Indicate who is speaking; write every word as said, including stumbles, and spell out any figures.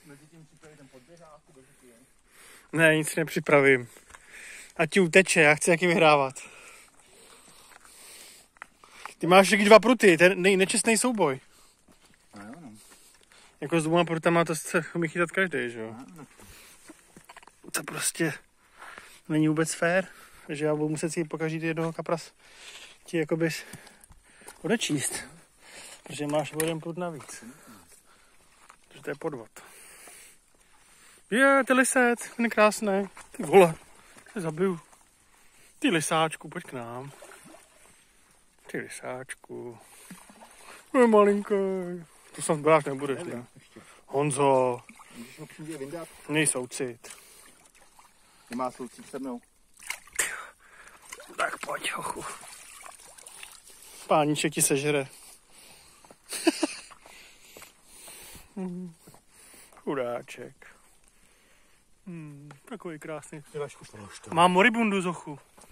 Speaker 1: Mezi tím připraví ten podběháku do žitě.
Speaker 2: Ne, nic nepřipravím. Ať ti uteče, já chci jaký vyhrávat. Ty máš taky dva pruty, ten nej, nečestný souboj.
Speaker 1: A jo, no.
Speaker 2: Jako s dvouma prutama to se umí chytat každý, že jo?
Speaker 1: A, no.
Speaker 2: To prostě není vůbec fér, že já budu muset si po každý jednoho kapras ti jakoby odečíst. Protože máš o jeden prut navíc. Takže to je podvod. Je, ty lisec, ten je krásný. Ty vole, se zabiju. Ty lisáčku, pojď k nám. Ty lisáčku. No malinký. To jsem brát nebudeš, ne? Honzo.
Speaker 1: Když ho přijde vyndat.
Speaker 2: Měj soucit.
Speaker 1: Nemá soucit se mnou.
Speaker 2: Tak pojď, hochu. Páníček ti sežere. Chudáček. Hmm, takový krásný. Mám moribundu, Zochu.